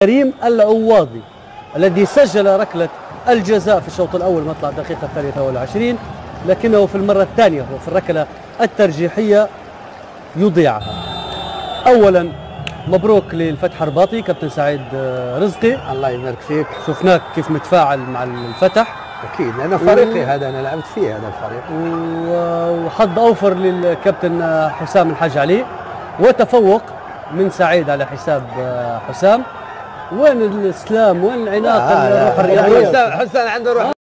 كريم العواضي الذي سجل ركلة الجزاء في الشوط الأول مطلع الدقيقة 23، لكنه في المرة الثانية وفي الركلة الترجيحية يضيعها. أولا مبروك للفتح الرباطي كابتن سعيد رزقي، الله يبارك فيك. شفناك كيف متفاعل مع الفتح. اكيد انا فريقي هذا، انا لعبت فيه هذا الفريق. وحظ اوفر للكابتن حسام الحاج علي، وتفوق من سعيد على حساب حسام. وين الاسلام؟ وين العناقه؟ الروح الرياضيه. حسام عنده روح